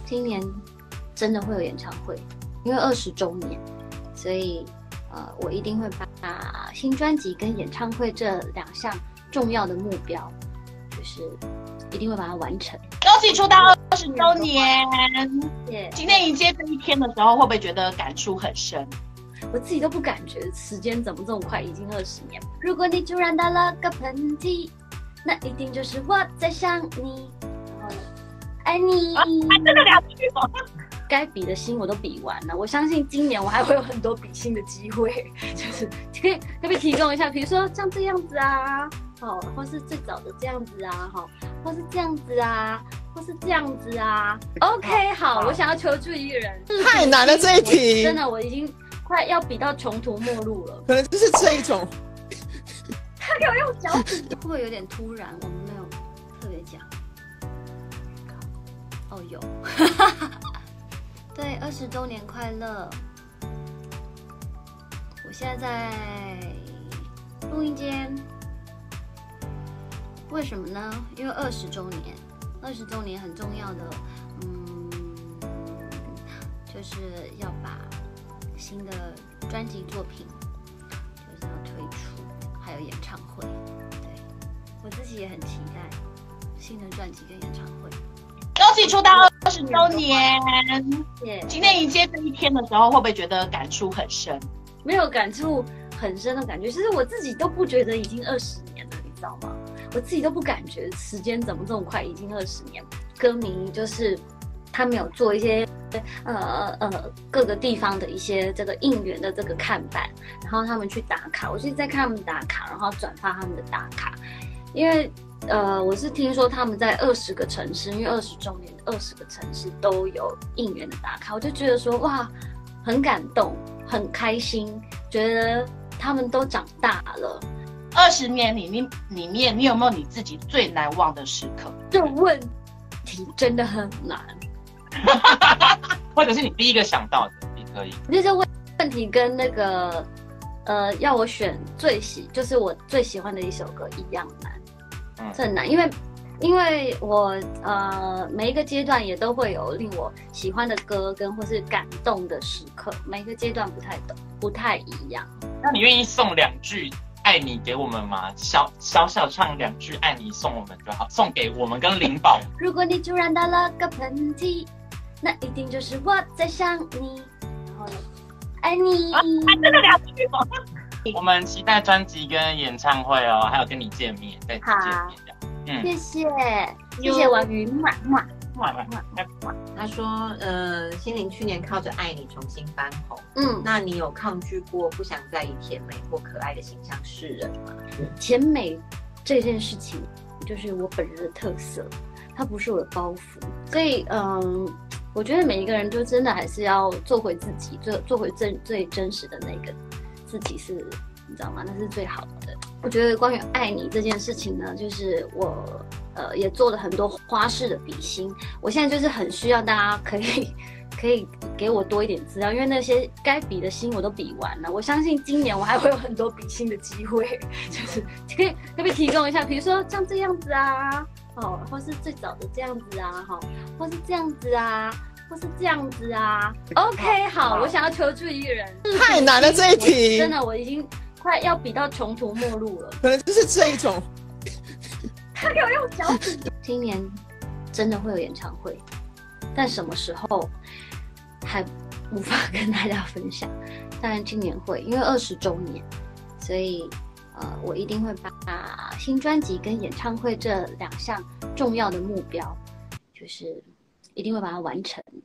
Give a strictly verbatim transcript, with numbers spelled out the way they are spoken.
今年真的会有演唱会，因为二十周年，所以呃，我一定会把新专辑跟演唱会这两项重要的目标，就是一定会把它完成。 恭喜出道二十周年！ Yeah. 今天迎接这一天的时候，会不会觉得感触很深？ 我自己都不感觉时间怎么这么快，已经二十年。如果你突然打了个喷嚏，那一定就是我在想你，然后呢，爱你。 啊，还真的两句吗？ 该比的心我都比完了，我相信今年我还会有很多比心的机会，就是可以可不可以提供一下，比如说像这样子啊，哦，或是最早的这样子啊，哈，或是这样子啊，或是这样子啊。OK， 好，我想要求助一个人。 太难了这一题， 真的我已经快要比到穷途末路了。 可能就是这一种。 他给我用脚趾，会不会有点突然？我们没有特别讲。哦，有。对，二十周年快乐！我现在在录音间，为什么呢？因为二十周年，二十周年很重要的，嗯，就是要把新的专辑作品就是要推出，还有演唱会。对，我自己也很期待新的专辑跟演唱会。 恭喜出道二十周年！ Yeah. 今天迎接这一天的时候，会不会觉得感触很深？ 没有感触很深的感觉，其实我自己都不觉得已经二十年了，你知道吗？我自己都不感觉时间怎么这么快，已经二十年。歌迷就是他们有做一些呃呃各个地方的一些这个应援的这个看板，然后他们去打卡，我就是在看他们打卡，然后转发他们的打卡，因为。呃，我是听说他们在二十个城市，因为二十周年，二十个城市都有应援的打卡，我就觉得说哇，很感动，很开心，觉得他们都长大了。 二十年里面，里面你有没有你自己最难忘的时刻？ 这问题真的很难， 或者是你第一个想到的，也可以。 我觉得这问问题跟那个呃，要我选最喜，就是我最喜欢的一首歌一样难。 嗯， 这很难，因为因为我呃每一个阶段也都会有令我喜欢的歌跟或是感动的时刻，每个阶段不太懂，不太一样。 那你愿意送两句爱你给我们吗？小小小唱两句爱你送我们就好，送给我们跟灵宝。 如果你突然打了个喷嚏，那一定就是我在想你，然后呢，爱你。 啊，还真的两句吗？ 我们期待专辑跟演唱会哦，还有跟你见面，再次见面的。 嗯，谢谢，谢谢王云嘛嘛嘛嘛嘛。他说，呃，心灵去年靠着爱你重新翻红， 嗯， 那你有抗拒过不想再以甜美或可爱的形象示人吗？ 甜美这件事情就是我本人的特色，它不是我的包袱，所以嗯。我觉得每一个人就真的还是要做回自己，做做回最最真实的那个自己是，你知道吗？那是最好的。我觉得关于爱你这件事情呢，就是我呃也做了很多花式的比心。我现在就是很需要大家可以可以给我多一点资料，因为那些该比的心我都比完了。我相信今年我还会有很多比心的机会，就是可以可不可以提供一下，比如说像这样子啊。哦，或是最早的这样子啊，哈，或是这样子啊，或是这样子啊。OK， 好，我想要求助一个人。 太难了这一题， 真的我已经快要比到穷途末路了。 可能就是这一种。 他给我用脚趾。今年真的会有演唱会，但什么时候还无法跟大家分享。当然今年会，因为二十周年，所以。呃，我一定会把新专辑跟演唱会这两项重要的目标，就是一定会把它完成。